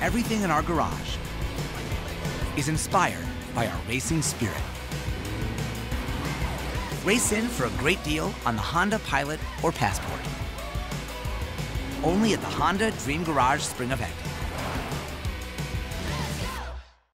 everything in our garage is inspired by our racing spirit. Race in for a great deal on the Honda Pilot or Passport. Only at the Honda Dream Garage Spring Event.